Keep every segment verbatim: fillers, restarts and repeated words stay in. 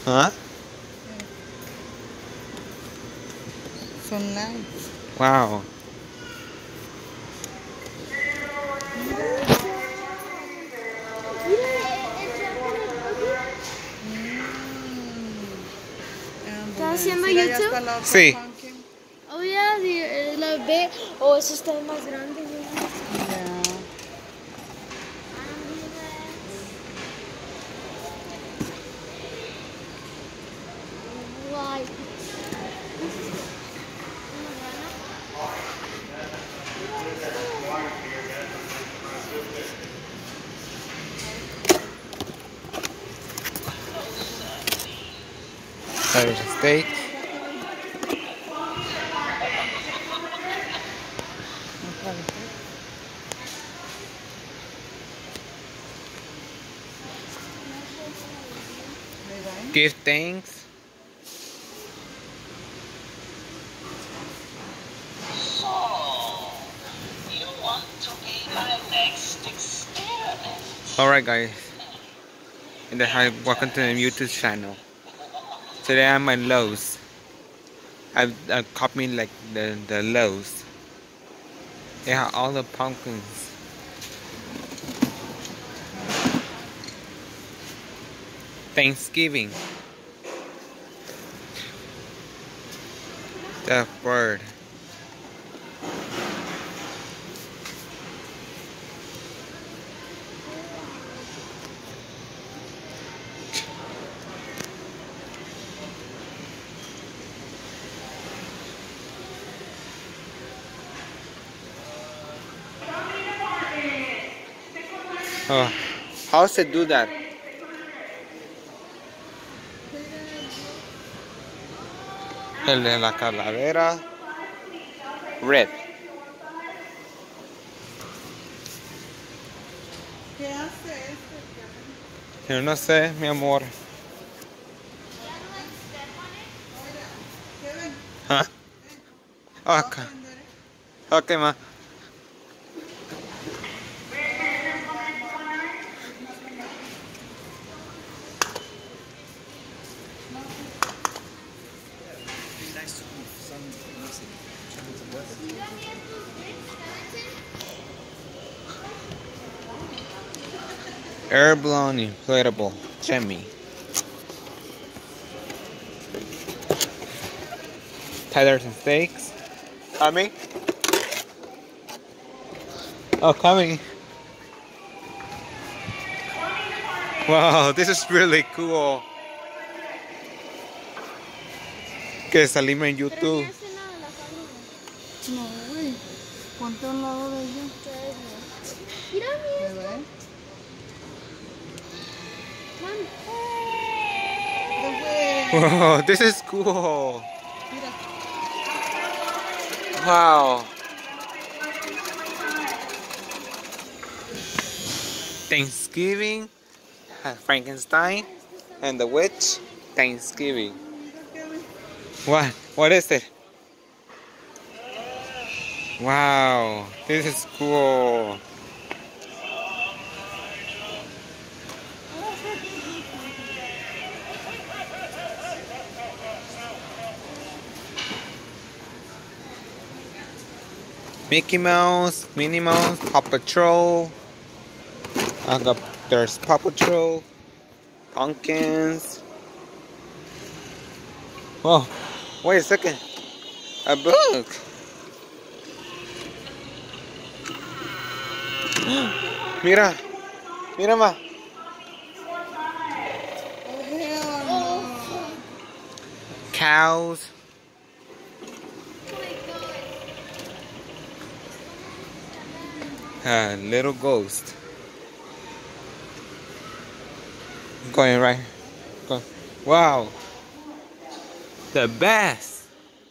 Huh? So nice. Wow. ¿Estás haciendo YouTube? Sí. Oh, yeah, the, la ve. Oh, eso está más grande. Like. Irish steak. Give thanks. So, you want to be my next experiment? Alright guys. And then hi, welcome to the YouTube channel. Today I'm at Lowe's. I've, I've copied like the, the Lowe's. They have all the pumpkins. Thanksgiving. The bird. Oh, how does it do that? El de la calavera. Red. ¿Qué hace este? Yo no sé, mi amor. ¿Ah? Ok. Ok, ma. Air blown inflatable chimney. Tethers and steaks. Coming? Oh, coming. Wow, this is really cool. Que salimos en YouTube. No, güey. Ponte a un lado de ella. Mira, mira. ¿Bebé? Wow, this is cool. Mira. Wow. Thanksgiving, uh, Frankenstein, and the witch. Thanksgiving. What? What is it? Wow, this is cool. Mickey Mouse, Minnie Mouse, Paw Patrol. I got there's Paw Patrol, pumpkins. Whoa, wait a second. A book. Mira, mira ma. Cows. A little ghost. Going right. Go. Wow. The best.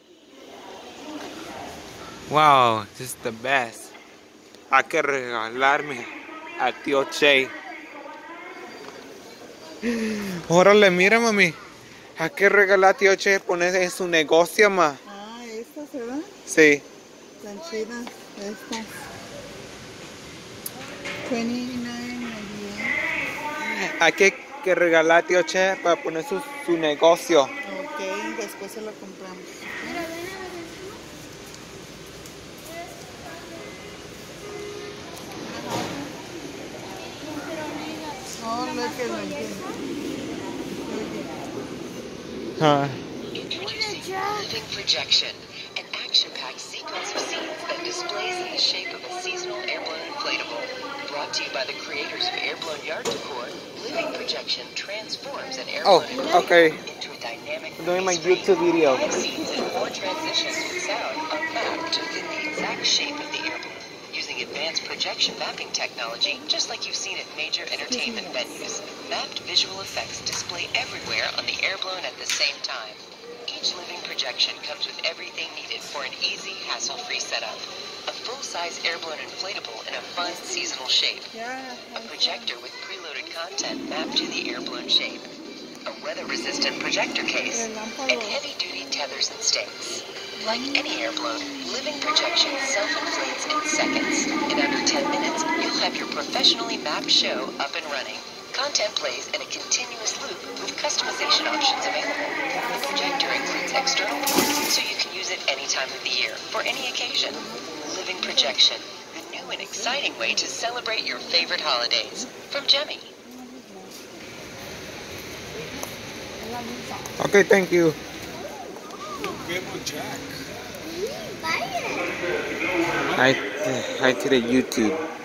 Wow, this is the best. Hay que regalarme a tío Che. Órale, mira mami. Hay que regalar a tío Che, poner en su negocio, ma. Ah, ¿estas se dan? Sí. Están chidas. Estas. veintinueve ninety-eight. Hay que que regalar a tío Che para poner su, su negocio. Ok, después se lo compramos. Mira, ven a ver No, no es que lo entiendo. Huh. Introducing Living Projection, an action-packed sequence of scenes that displays in the shape of a seasonal air-blown inflatable. Brought to you by the creators of Air-Blown Yard Decor, Living Projection transforms an Oh, air-blown inflatable okay. into a dynamic I'm doing my screen. YouTube video. Five scenes and four transitions with sound are mapped to fit the exact shape of the air-balloon. Using advanced projection mapping technology, just like you've seen at major entertainment venues, mapped visual effects display everywhere on the air-balloon at the same time. Each living projection comes with everything needed for an easy, hassle-free setup. A full-size air-balloon inflatable in a fun, seasonal shape. Ya. A projector with preloaded content mapped to the air-balloon shape. A weather-resistant projector case. And heavy-duty tethers and stakes. Like any air balloon, Living Projection self-inflates in seconds. In under ten minutes, you'll have your professionally mapped show up and running. Content plays in a continuous loop with customization options available. The projector includes external ports, so you can use it any time of the year, for any occasion. Living Projection, the new and exciting way to celebrate your favorite holidays. From Jemmy. Okay, thank you. Hi, hi to the YouTube.